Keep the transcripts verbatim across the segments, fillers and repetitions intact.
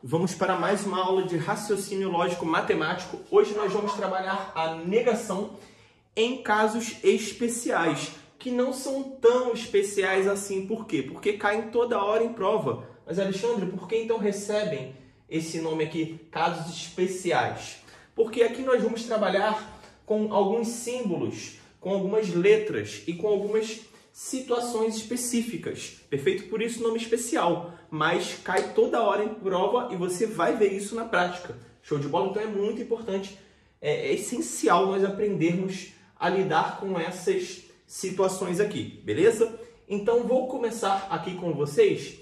Vamos para mais uma aula de raciocínio lógico matemático. Hoje nós vamos trabalhar a negação em casos especiais, que não são tão especiais assim. Por quê? Porque caem toda hora em prova. Mas, Alexandre, por que então recebem esse nome aqui, casos especiais? Porque aqui nós vamos trabalhar com alguns símbolos, com algumas letras e com algumas situações específicas, perfeito? Por isso nome especial, mas cai toda hora em prova e você vai ver isso na prática. Show de bola? Então é muito importante, é, é essencial nós aprendermos a lidar com essas situações aqui, beleza? Então vou começar aqui com vocês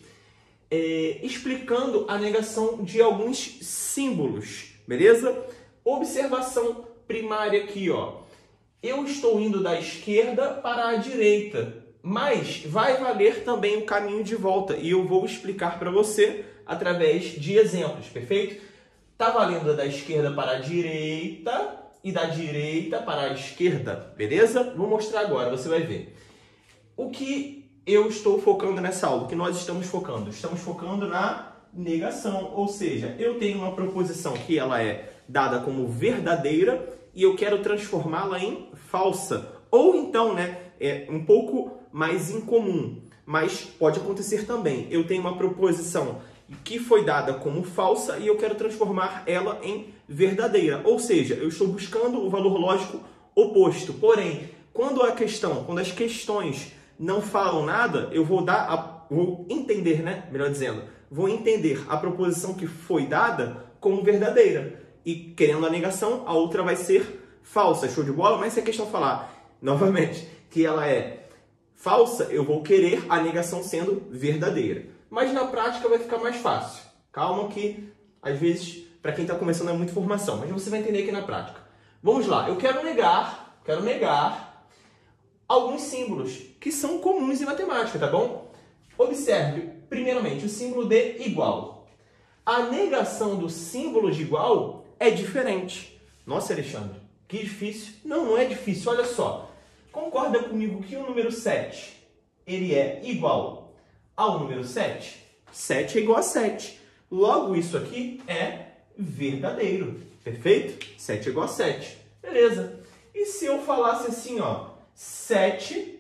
é, explicando a negação de alguns símbolos, beleza? Observação primária aqui, ó. Eu estou indo da esquerda para a direita, mas vai valer também o caminho de volta e eu vou explicar para você através de exemplos, perfeito? Tá valendo da esquerda para a direita e da direita para a esquerda, beleza? Vou mostrar agora, você vai ver. O que eu estou focando nessa aula, o que nós estamos focando? Estamos focando na negação, ou seja, eu tenho uma proposição que ela é dada como verdadeira e eu quero transformá-la em falsa. Ou então, né, é um pouco mais incomum, mas pode acontecer também. Eu tenho uma proposição que foi dada como falsa e eu quero transformar ela em verdadeira. Ou seja, eu estou buscando o valor lógico oposto. Porém, quando a questão, quando as questões não falam nada, eu vou dar, a, vou entender, né, melhor dizendo, vou entender a proposição que foi dada como verdadeira. E querendo a negação, a outra vai ser falsa, show de bola? Mas se a questão falar, novamente, que ela é falsa, eu vou querer a negação sendo verdadeira. Mas na prática vai ficar mais fácil. Calma que, às vezes, para quem está começando é muita informação, mas você vai entender aqui na prática. Vamos lá, eu quero negar, quero negar alguns símbolos que são comuns em matemática, tá bom? Observe, primeiramente, o símbolo de igual. A negação do símbolo de igual é diferente. Nossa, Alexandre, que difícil. Não, não é difícil. Olha só. Concorda comigo que o número sete, ele é igual ao número sete? sete é igual a sete. Logo, isso aqui é verdadeiro. Perfeito? sete é igual a sete. Beleza. E se eu falasse assim, ó, sete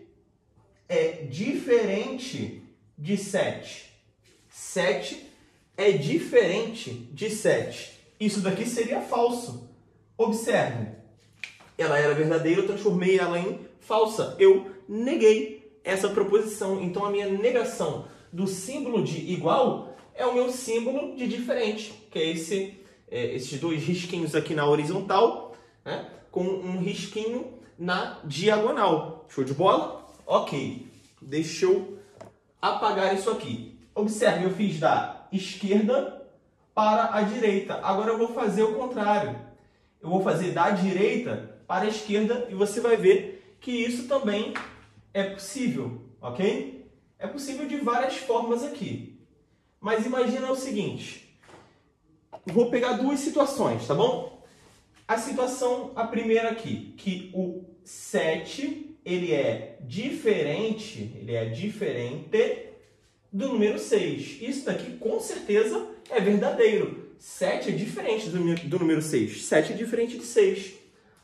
é diferente de sete. sete é diferente de sete. Isso daqui seria falso. Observe. Ela era verdadeira, eu transformei ela em falsa. Eu neguei essa proposição. Então, a minha negação do símbolo de igual é o meu símbolo de diferente, que é, esse, é esses dois risquinhos aqui na horizontal, né, com um risquinho na diagonal. Show de bola? Ok. Deixa eu apagar isso aqui. Observe, eu fiz da esquerda para a direita. Agora eu vou fazer o contrário. Eu vou fazer da direita para a esquerda e você vai ver que isso também é possível, ok? É possível de várias formas aqui. Mas imagina o seguinte. Vou pegar duas situações, tá bom? A situação, a primeira aqui, que o sete, ele é diferente, ele é diferente do número seis. Isso daqui, com certeza, é verdadeiro. sete é diferente do, do número seis. sete é diferente de seis.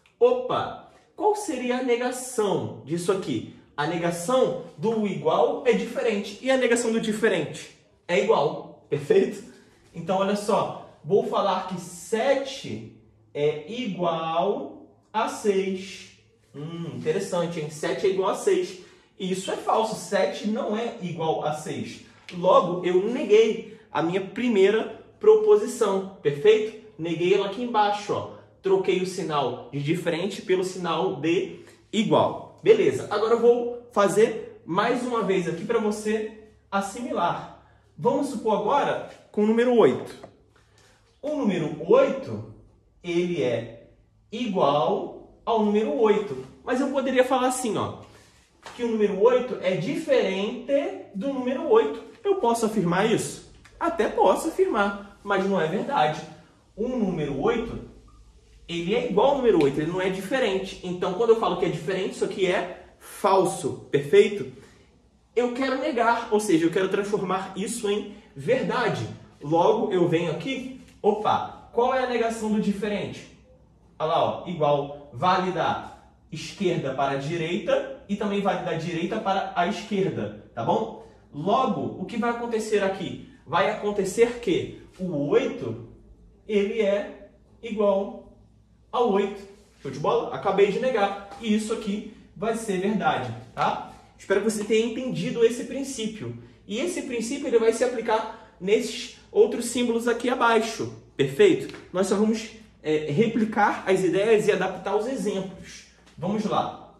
Opa! Qual seria a negação disso aqui? A negação do igual é diferente. E a negação do diferente é igual. Perfeito? Então, olha só. Vou falar que sete é igual a seis. Hum, interessante, hein? sete é igual a seis. E isso é falso. sete não é igual a seis. Logo, eu neguei a minha primeira proposição. Perfeito? Neguei ela aqui embaixo, ó. Troquei o sinal de diferente pelo sinal de igual. Beleza. Agora eu vou fazer mais uma vez aqui para você assimilar. Vamos supor agora com o número oito. O número oito, ele é igual ao número oito. Mas eu poderia falar assim, ó, que o número oito é diferente do número oito. Eu posso afirmar isso? Até posso afirmar, mas não é verdade. O número oito, ele é igual ao número oito, ele não é diferente. Então, quando eu falo que é diferente, isso aqui é falso, perfeito? Eu quero negar, ou seja, eu quero transformar isso em verdade. Logo, eu venho aqui, opa, qual é a negação do diferente? Olha lá, ó, igual, vale da esquerda para a direita e também vale da direita para a esquerda, tá bom? Logo, o que vai acontecer aqui? Vai acontecer que o oito, ele é igual ao oito. Show de bola? Acabei de negar. E isso aqui vai ser verdade, tá? Espero que você tenha entendido esse princípio. E esse princípio ele vai se aplicar nesses outros símbolos aqui abaixo. Perfeito? Nós só vamos é, replicar as ideias e adaptar os exemplos. Vamos lá.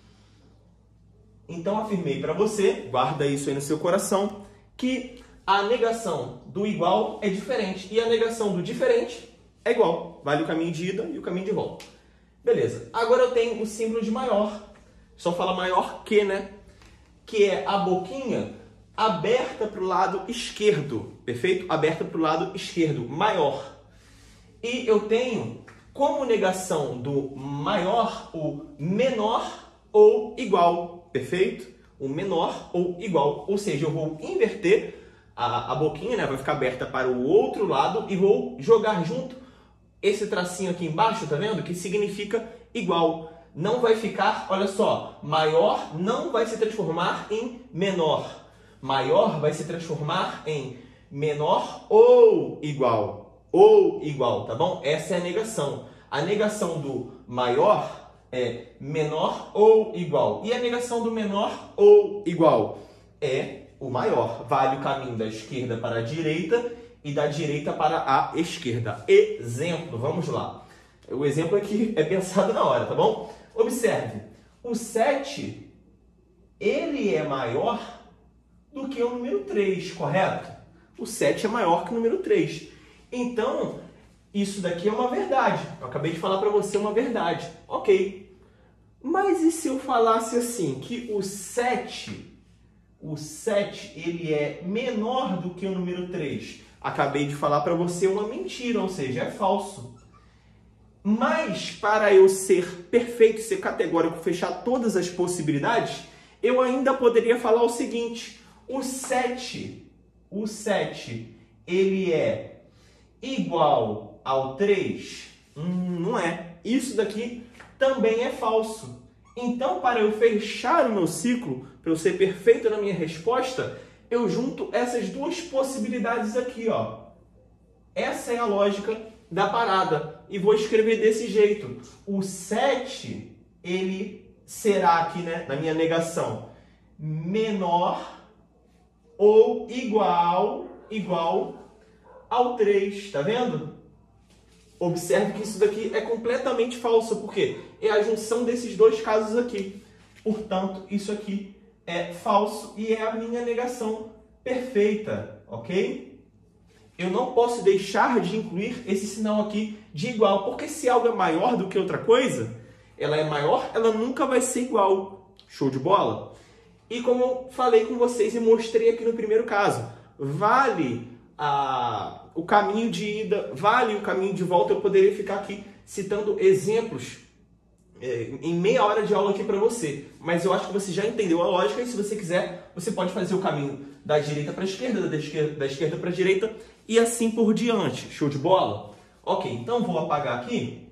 Então, afirmei para você, guarda isso aí no seu coração, que a negação do igual é diferente e a negação do diferente é igual. Vale o caminho de ida e o caminho de volta. Beleza. Agora eu tenho o símbolo de maior. Só fala maior que, né? Que é a boquinha aberta para o lado esquerdo. Perfeito? Aberta para o lado esquerdo. Maior. E eu tenho como negação do maior o menor ou igual. Perfeito? O menor ou igual. Ou seja, eu vou inverter a, a boquinha, né? Vai ficar aberta para o outro lado e vou jogar junto esse tracinho aqui embaixo, tá vendo? Que significa igual. Não vai ficar, olha só, maior não vai se transformar em menor. Maior vai se transformar em menor ou igual. Ou igual, tá bom? Essa é a negação. A negação do maior é menor ou igual. E a negação do menor ou igual é o maior. Vale o caminho da esquerda para a direita e da direita para a esquerda. Exemplo, vamos lá. O exemplo aqui é pensado na hora, tá bom? Observe, o sete, ele é maior do que o número três, correto? O sete é maior que o número três. Então, isso daqui é uma verdade. Eu acabei de falar para você uma verdade. Ok. Mas e se eu falasse assim, que o sete, o sete, ele é menor do que o número três? Acabei de falar para você uma mentira, ou seja, é falso. Mas, para eu ser perfeito, ser categórico, fechar todas as possibilidades, eu ainda poderia falar o seguinte, o sete, o sete, ele é igual ao três? Hum, não é. Isso daqui também é falso. Então, para eu fechar o meu ciclo, para eu ser perfeito na minha resposta, eu junto essas duas possibilidades aqui, ó. Essa é a lógica da parada. E vou escrever desse jeito. O sete, ele será aqui, né, na minha negação, menor ou igual, igual ao três. Tá vendo? Observe que isso daqui é completamente falso, porque é a junção desses dois casos aqui. Portanto, isso aqui é falso e é a minha negação perfeita, ok? Eu não posso deixar de incluir esse sinal aqui de igual, porque se algo é maior do que outra coisa, ela é maior, ela nunca vai ser igual. Show de bola? E como eu falei com vocês e mostrei aqui no primeiro caso, vale a, o caminho de ida, vale o caminho de volta. Eu poderia ficar aqui citando exemplos é, em meia hora de aula aqui para você, mas eu acho que você já entendeu a lógica e se você quiser, você pode fazer o caminho da direita para a esquerda, da esquerda, da esquerda para a direita e assim por diante. Show de bola? Ok, então vou apagar aqui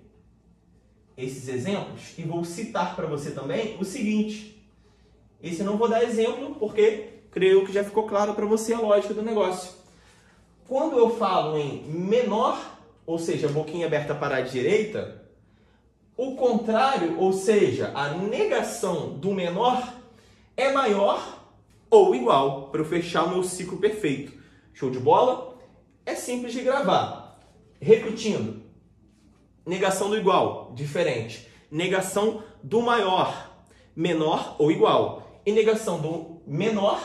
esses exemplos e vou citar para você também o seguinte. Esse eu não vou dar exemplo porque creio que já ficou claro para você a lógica do negócio. Quando eu falo em menor, ou seja, boquinha aberta para a direita, o contrário, ou seja, a negação do menor é maior ou igual, para eu fechar o meu ciclo perfeito. Show de bola? É simples de gravar. Repetindo. Negação do igual, diferente. Negação do maior, menor ou igual. E negação do menor,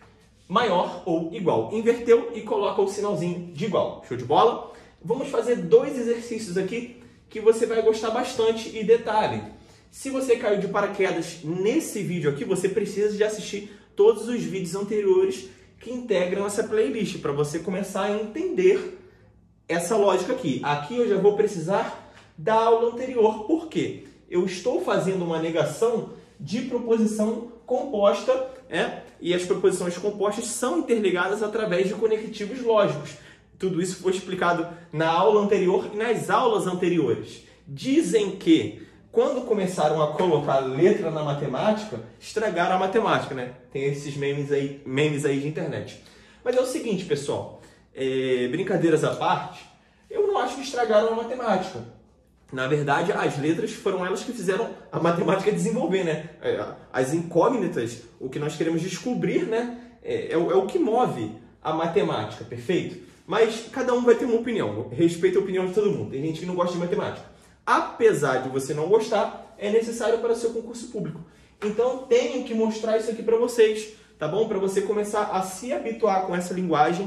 maior ou igual. Inverteu e coloca o sinalzinho de igual. Show de bola? Vamos fazer dois exercícios aqui que você vai gostar bastante. E detalhe, se você caiu de paraquedas nesse vídeo aqui, você precisa de assistir todos os vídeos anteriores que integram essa playlist, para você começar a entender essa lógica aqui. Aqui eu já vou precisar da aula anterior, porque eu estou fazendo uma negação de proposição composta, é? E as proposições compostas são interligadas através de conectivos lógicos. tudo isso foi explicado na aula anterior e nas aulas anteriores. Dizem que quando começaram a colocar letra na matemática, estragaram a matemática, né? Tem esses memes aí, memes aí de internet. Mas é o seguinte, pessoal, é, brincadeiras à parte, eu não acho que estragaram a matemática. Na verdade, as letras foram elas que fizeram a matemática desenvolver, né? As incógnitas, o que nós queremos descobrir, né? É, é, o, é o que move a matemática, perfeito? Mas cada um vai ter uma opinião. Respeito a opinião de todo mundo. Tem gente que não gosta de matemática. Apesar de você não gostar, é necessário para o seu concurso público. Então, tenho que mostrar isso aqui para vocês, tá bom? Para você começar a se habituar com essa linguagem,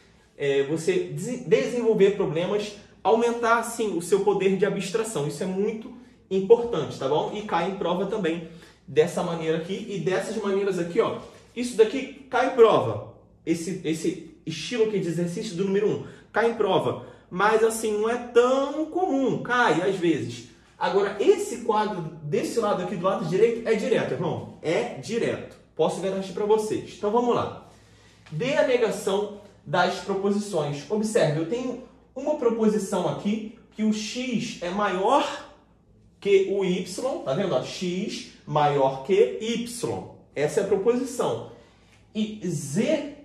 é, você des desenvolver problemas, aumentar, assim, o seu poder de abstração. Isso é muito importante, tá bom? E cai em prova também dessa maneira aqui e dessas maneiras aqui, ó. Isso daqui cai em prova. Esse, esse estilo aqui de exercício do número um cai em prova. Mas, assim, não é tão comum. Cai, às vezes. Agora, esse quadro desse lado aqui, do lado direito, é direto, irmão. É direto. Posso garantir para vocês. Então, vamos lá. Dê a negação das proposições. Observe, eu tenho uma proposição aqui que o x é maior que o y. Tá vendo? Ó, x maior que y. Essa é a proposição. E z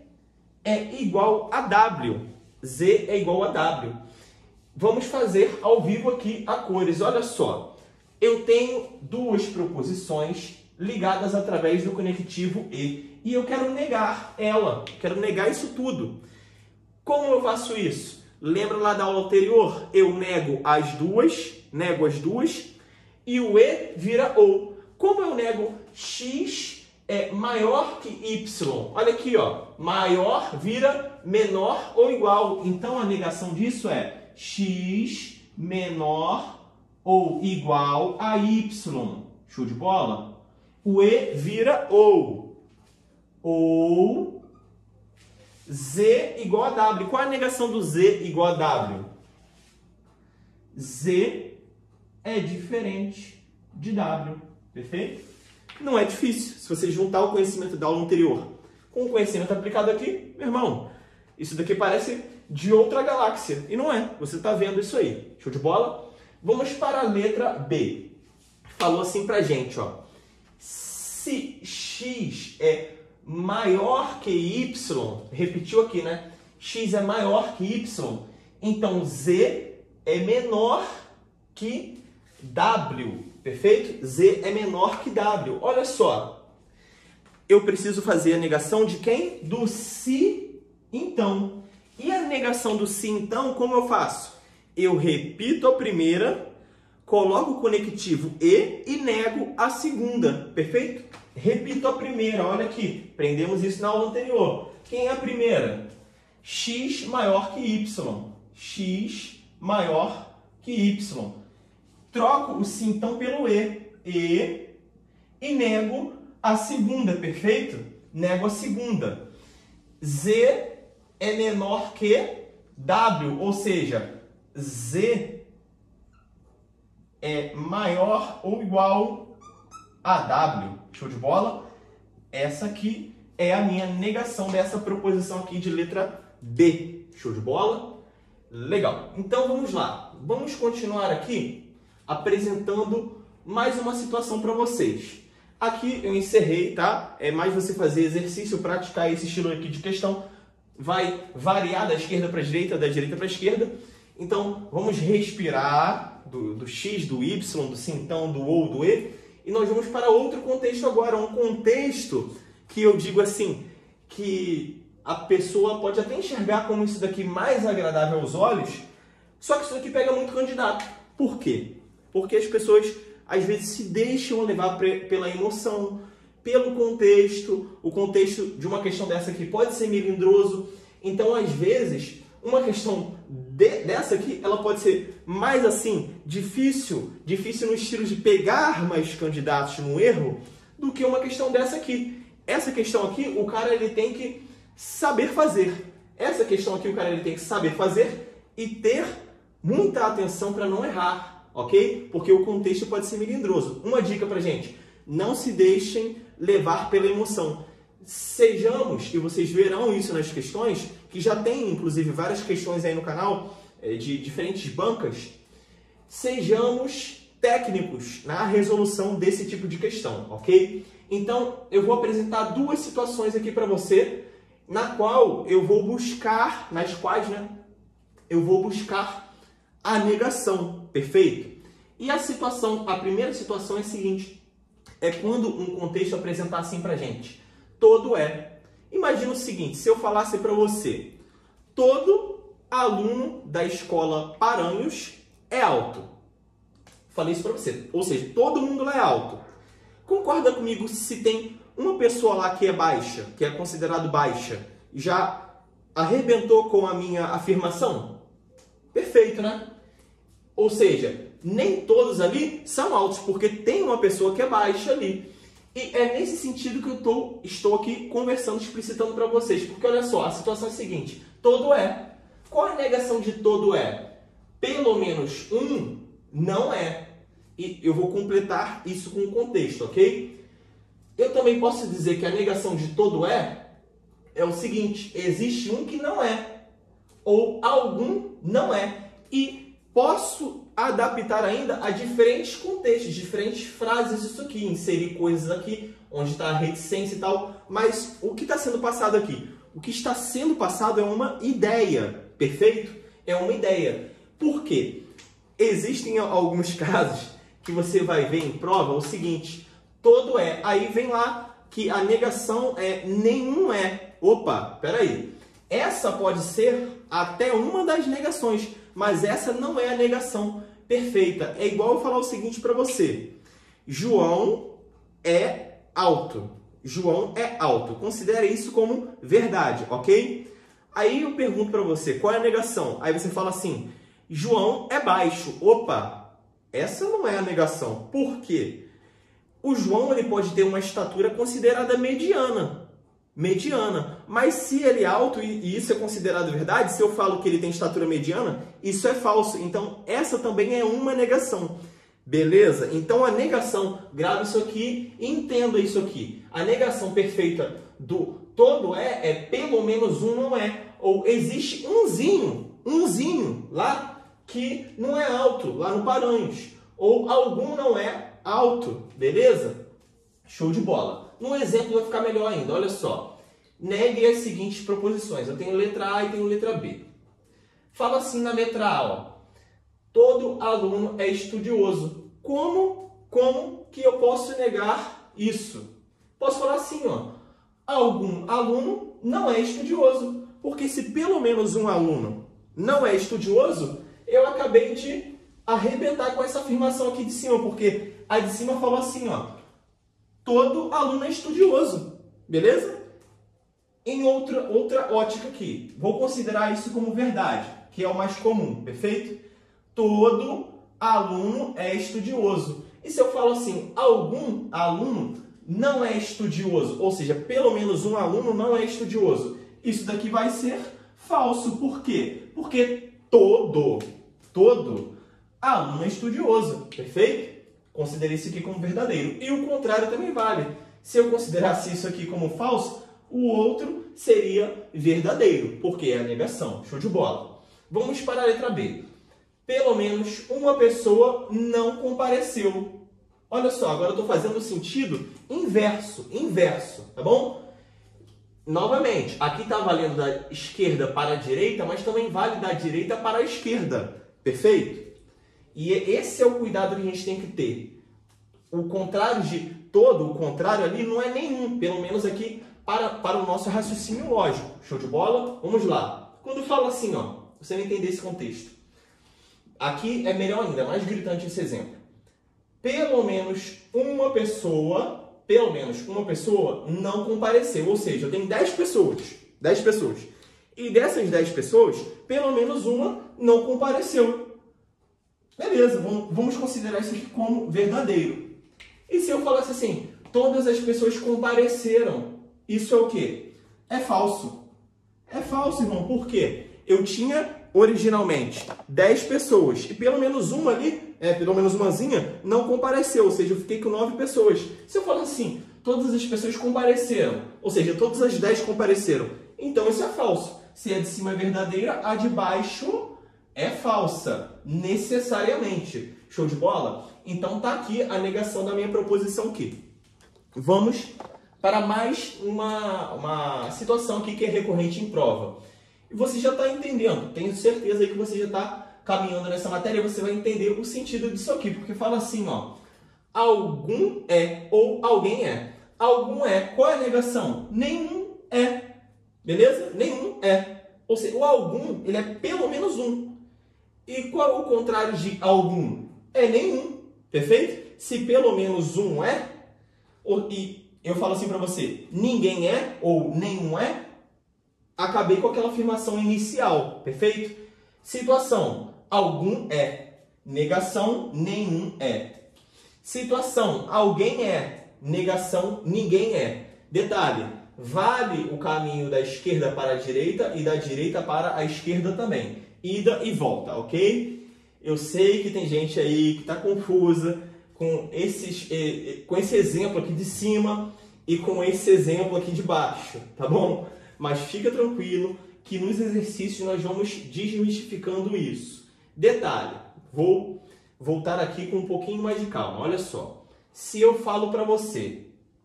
é igual a w. Z é igual a W. Vamos fazer ao vivo aqui a cores. Olha só, eu tenho duas proposições ligadas através do conectivo E. E eu quero negar ela, quero negar isso tudo. Como eu faço isso? Lembra lá da aula anterior? Eu nego as duas, nego as duas, e o E vira O. Como eu nego X é maior que Y? Olha aqui, ó, maior vira menor ou igual. Então, a negação disso é x menor ou igual a y. Show de bola? O E vira ou. Ou z igual a w. Qual é a negação do z igual a w? Z é diferente de w. Perfeito? Não é difícil. Se você juntar o conhecimento da aula anterior com o conhecimento aplicado aqui, meu irmão, isso daqui parece de outra galáxia. E não é. Você está vendo isso aí. Show de bola? Vamos para a letra B. Falou assim pra gente, ó. Se x é maior que y, repetiu aqui, né? X é maior que y, então z é menor que w. Perfeito? Z é menor que W. Olha só. Eu preciso fazer a negação de quem? Do se, então. E a negação do se, então, como eu faço? Eu repito a primeira, coloco o conectivo E e nego a segunda. Perfeito? Repito a primeira. Olha aqui. Aprendemos isso na aula anterior. Quem é a primeira? X maior que Y. X maior que Y. Troco o se então pelo E. E. E nego a segunda, perfeito? Nego a segunda. Z é menor que W, ou seja, Z é maior ou igual a W. Show de bola? Essa aqui é a minha negação dessa proposição aqui de letra B. Show de bola? Legal. Então vamos lá. Vamos continuar aqui apresentando mais uma situação para vocês. Aqui eu encerrei, tá? É mais você fazer exercício, praticar esse estilo aqui de questão. Vai variar da esquerda para a direita, da direita para a esquerda. Então, vamos respirar do, do X, do Y, do se então, do ou, do E. E nós vamos para outro contexto agora. Um contexto que eu digo assim, que a pessoa pode até enxergar como isso daqui mais agradável aos olhos, só que isso daqui pega muito candidato. Por quê? Porque as pessoas, às vezes, se deixam levar pela emoção, pelo contexto. O contexto de uma questão dessa aqui pode ser melindroso. Então, às vezes, uma questão de, dessa aqui, ela pode ser mais, assim, difícil, difícil no estilo de pegar mais candidatos no erro, do que uma questão dessa aqui. Essa questão aqui, o cara ele tem que saber fazer. Essa questão aqui, o cara ele tem que saber fazer e ter muita atenção para não errar. Ok? Porque o contexto pode ser melindroso. Uma dica pra gente, não se deixem levar pela emoção. sejamos, e vocês verão isso nas questões, que já tem inclusive várias questões aí no canal, de diferentes bancas, sejamos técnicos na resolução desse tipo de questão, ok? Então, eu vou apresentar duas situações aqui para você, na qual eu vou buscar, nas quais, né, eu vou buscar a negação, perfeito? E a situação, a primeira situação é a seguinte, é quando um contexto apresentar assim pra gente, todo é. Imagina o seguinte, se eu falasse para você, todo aluno da escola Paranhos é alto. Falei isso para você. Ou seja, todo mundo lá é alto. Concorda comigo se tem uma pessoa lá que é baixa, que é considerado baixa, já arrebentou com a minha afirmação? Perfeito, né? Ou seja, nem todos ali são altos, porque tem uma pessoa que é baixa ali. E é nesse sentido que eu tô, estou aqui conversando, explicitando para vocês. Porque olha só, a situação é a seguinte, todo é. Qual a negação de todo é? Pelo menos um não é. E eu vou completar isso com o contexto, ok? Eu também posso dizer que a negação de todo é é o seguinte, existe um que não é. Ou algum não é. E posso adaptar ainda a diferentes contextos, diferentes frases isso aqui, inserir coisas aqui, onde está a reticência e tal. Mas o que está sendo passado aqui? O que está sendo passado é uma ideia. Perfeito? É uma ideia. Por quê? Existem alguns casos que você vai ver em prova o seguinte, todo é, aí vem lá que a negação é nenhum é. Opa, peraí. Essa pode ser até uma das negações, mas essa não é a negação perfeita. É igual eu falar o seguinte para você. João é alto. João é alto. Considere isso como verdade, ok? Aí eu pergunto para você, qual é a negação? Aí você fala assim, João é baixo. Opa, essa não é a negação. Por quê? O João ele pode ter uma estatura considerada mediana. Mediana. Mas se ele é alto, e isso é considerado verdade, se eu falo que ele tem estatura mediana, isso é falso. Então, essa também é uma negação. Beleza? Então, a negação, grave isso aqui e entenda isso aqui. A negação perfeita do todo é, é pelo menos um não é. Ou existe umzinho, umzinho lá que não é alto, lá no Paranhos. Ou algum não é alto, beleza? Show de bola. No exemplo vai ficar melhor ainda, olha só. Negue as seguintes proposições. Eu tenho letra A e tenho letra B. Fala assim na letra A, ó. Todo aluno é estudioso. Como, como que eu posso negar isso? Posso falar assim, ó. Algum aluno não é estudioso. Porque se pelo menos um aluno não é estudioso, eu acabei de arrebentar com essa afirmação aqui de cima. Porque a de cima falou assim, ó. Todo aluno é estudioso. Beleza? Em outra, outra ótica aqui. Vou considerar isso como verdade, que é o mais comum. Perfeito? Todo aluno é estudioso. E se eu falo assim, algum aluno não é estudioso, ou seja, pelo menos um aluno não é estudioso, isso daqui vai ser falso. Por quê? Porque todo, todo aluno é estudioso. Perfeito? Considerei isso aqui como verdadeiro. E o contrário também vale. Se eu considerasse isso aqui como falso, o outro seria verdadeiro, porque é a negação. Show de bola. Vamos para a letra B. Pelo menos uma pessoa não compareceu. Olha só, agora eu estou fazendo o sentido inverso, inverso, tá bom? Novamente, aqui está valendo da esquerda para a direita, mas também vale da direita para a esquerda, perfeito? E esse é o cuidado que a gente tem que ter. O contrário de todo, o contrário ali não é nenhum, pelo menos aqui para, para o nosso raciocínio lógico. Show de bola? Vamos lá. Quando fala assim, ó, você vai entender esse contexto. Aqui é melhor ainda, mais gritante esse exemplo. Pelo menos uma pessoa, pelo menos uma pessoa não compareceu. Ou seja, eu tenho dez pessoas, dez pessoas. E dessas dez pessoas, pelo menos uma não compareceu. Beleza, vamos considerar isso aqui como verdadeiro. E se eu falasse assim, todas as pessoas compareceram, isso é o quê? É falso. É falso, irmão. Por quê? Eu tinha originalmente dez pessoas e pelo menos uma ali, é, pelo menos umazinha, não compareceu. Ou seja, eu fiquei com nove pessoas. Se eu falar assim, todas as pessoas compareceram, ou seja, todas as dez compareceram. Então isso é falso. Se a de cima é verdadeira, a de baixo é falsa, necessariamente. Show de bola? Então tá aqui a negação da minha proposição aqui. Vamos para mais uma, uma situação aqui que é recorrente em prova. E você já está entendendo, tenho certeza aí que você já está caminhando nessa matéria, você vai entender o sentido disso aqui, porque fala assim, ó, algum é ou alguém é. Algum é. Qual é a negação? Nenhum é. Beleza? Nenhum é. Ou seja, o algum, ele é pelo menos um. E qual é o contrário de algum? É nenhum. Perfeito? Se pelo menos um é, ou, e eu falo assim para você, ninguém é ou nenhum é, acabei com aquela afirmação inicial. Perfeito? Situação, algum é. Negação, nenhum é. Situação, alguém é. Negação, ninguém é. Detalhe, vale o caminho da esquerda para a direita e da direita para a esquerda também. Ida e volta, ok? Eu sei que tem gente aí que está confusa com, esses, com esse exemplo aqui de cima e com esse exemplo aqui de baixo, tá bom? Mas fica tranquilo que nos exercícios nós vamos desmistificando isso. Detalhe, vou voltar aqui com um pouquinho mais de calma. Olha só, se eu falo para você,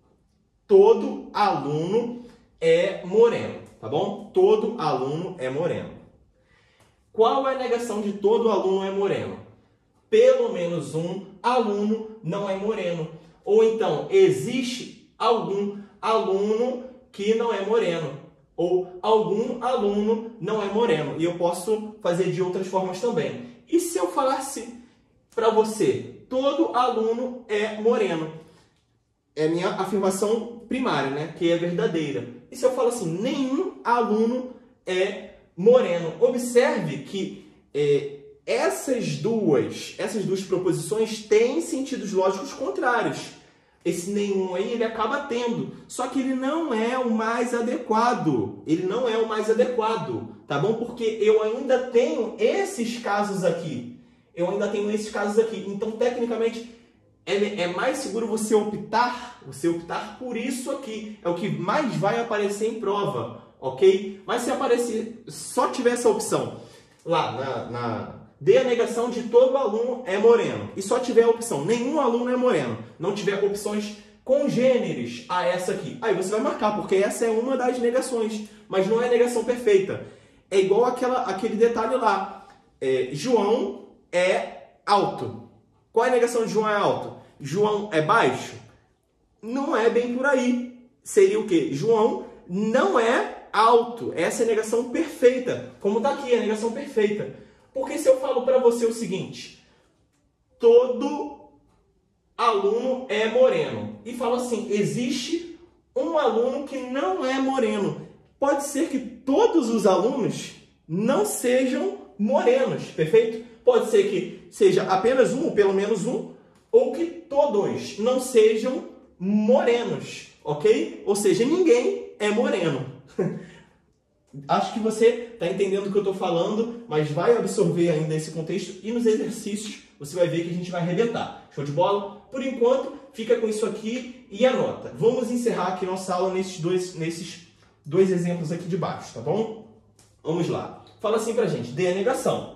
todo aluno é moreno, tá bom? Todo aluno é moreno. Qual é a negação de todo aluno é moreno? Pelo menos um aluno não é moreno. Ou então, existe algum aluno que não é moreno. Ou algum aluno não é moreno. E eu posso fazer de outras formas também. E se eu falasse para você, todo aluno é moreno? É a minha afirmação primária, né? Que é verdadeira. E se eu falo assim, nenhum aluno é moreno? Observe que é, essas duas, essas duas proposições têm sentidos lógicos contrários. Esse nenhum aí, ele acaba tendo, só que ele não é o mais adequado. Ele não é o mais adequado, tá bom? Porque eu ainda tenho esses casos aqui. Eu ainda tenho esses casos aqui. Então, tecnicamente, é, é mais seguro você optar, você optar por isso aqui. É o que mais vai aparecer em prova, ok? Mas se aparecer, só tiver essa opção lá na... na dê a negação de todo aluno é moreno. E só tiver a opção, nenhum aluno é moreno. Não tiver opções congêneres a essa aqui. Aí você vai marcar, porque essa é uma das negações. Mas não é a negação perfeita. É igual aquela, aquele detalhe lá. É, João é alto. Qual é a negação de João é alto? João é baixo? Não é bem por aí. Seria o quê? João não é alto. Essa é a negação perfeita. Como está aqui, a negação perfeita. Porque se eu falo para você o seguinte, todo aluno é moreno, e falo assim, existe um aluno que não é moreno, pode ser que todos os alunos não sejam morenos, perfeito? Pode ser que seja apenas um, ou pelo menos um, ou que todos não sejam morenos, ok? Ou seja, ninguém é moreno. Acho que você está entendendo o que eu estou falando, mas vai absorver ainda esse contexto e nos exercícios você vai ver que a gente vai arrebentar. Show de bola? Por enquanto, fica com isso aqui e anota. Vamos encerrar aqui nossa aula nesses dois, nesses dois exemplos aqui de baixo, tá bom? Vamos lá. Fala assim pra gente, dê a negação.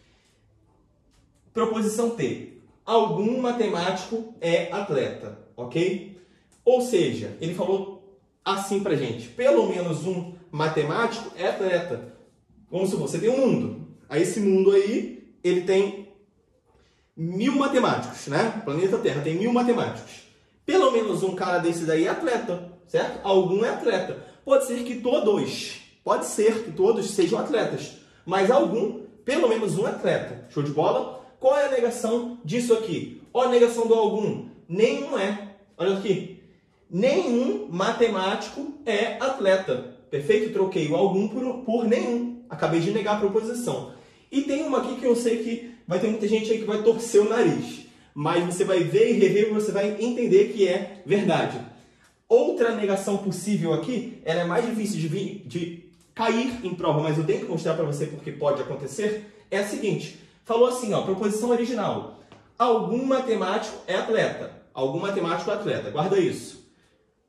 Proposição T. Algum matemático é atleta, ok? Ou seja, ele falou assim pra gente, pelo menos um matemático é atleta. Vamos supor, você tem um mundo. Aí esse mundo aí, ele tem mil matemáticos, né? O planeta Terra tem mil matemáticos. Pelo menos um cara desse daí é atleta, certo? Algum é atleta. Pode ser que todos, pode ser que todos sejam atletas, mas algum, pelo menos um é atleta. Show de bola? Qual é a negação disso aqui? Olha a negação do algum. Nenhum é. Olha aqui. Nenhum matemático é atleta. Perfeito? Troquei o algum por, por nenhum. Acabei de negar a proposição. E tem uma aqui que eu sei que vai ter muita gente aí que vai torcer o nariz. Mas você vai ver e rever e você vai entender que é verdade. Outra negação possível aqui, ela é mais difícil de, vir, de cair em prova, mas eu tenho que mostrar para você porque pode acontecer, é a seguinte. Falou assim, ó, proposição original. Algum matemático é atleta. Algum matemático é atleta. Guarda isso.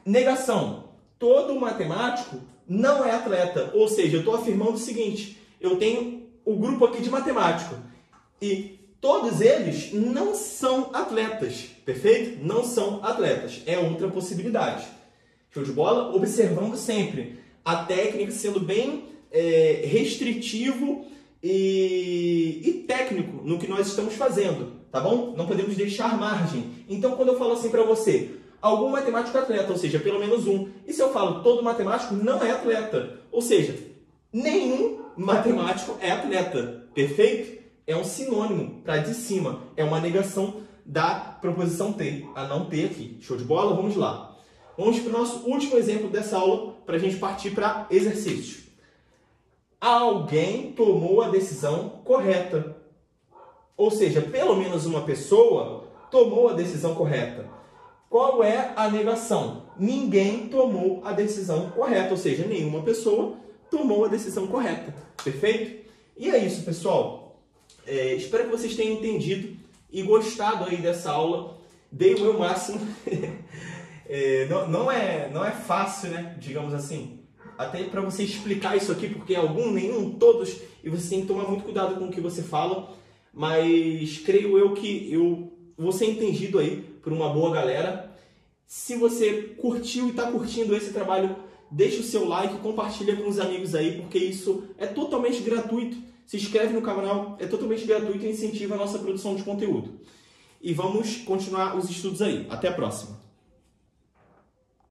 Negação. Todo matemático não é atleta. Ou seja, eu estou afirmando o seguinte, eu tenho o grupo aqui de matemático e todos eles não são atletas, perfeito? Não são atletas, é outra possibilidade. Show de bola? Observando sempre a técnica, sendo bem é, restritivo e, e técnico no que nós estamos fazendo, tá bom? Não podemos deixar margem. Então, quando eu falo assim para você, algum matemático é atleta, ou seja, pelo menos um. E se eu falo todo matemático não é atleta, ou seja, nenhum matemático é atleta, perfeito? É um sinônimo para de cima, é uma negação da proposição ter, a não ter aqui. Show de bola? Vamos lá. Vamos para o nosso último exemplo dessa aula, para a gente partir para exercícios. Alguém tomou a decisão correta. Ou seja, pelo menos uma pessoa tomou a decisão correta. Qual é a negação? Ninguém tomou a decisão correta, ou seja, nenhuma pessoa tomou a decisão correta. Perfeito? E é isso, pessoal. É, espero que vocês tenham entendido e gostado aí dessa aula. Dei o meu máximo. é, não, não, é, não é fácil, né? Digamos assim. Até para você explicar isso aqui, porque algum, nenhum, todos, e você tem que tomar muito cuidado com o que você fala. Mas creio eu que eu vou ser entendido aí por uma boa galera. Se você curtiu e está curtindo esse trabalho, deixa o seu like, compartilha com os amigos aí, porque isso é totalmente gratuito. Se inscreve no canal, é totalmente gratuito e incentiva a nossa produção de conteúdo. E vamos continuar os estudos aí. Até a próxima!